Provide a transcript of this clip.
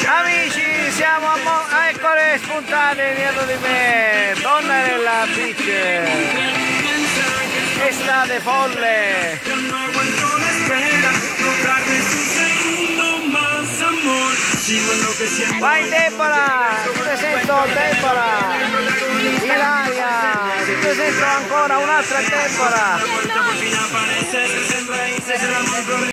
Amici, siamo eccole spuntate dietro di me, donna della beach, estate folle. Vai Deborah, ti presento Deborah, Ilaria, ti presento ancora un'altra Deborah.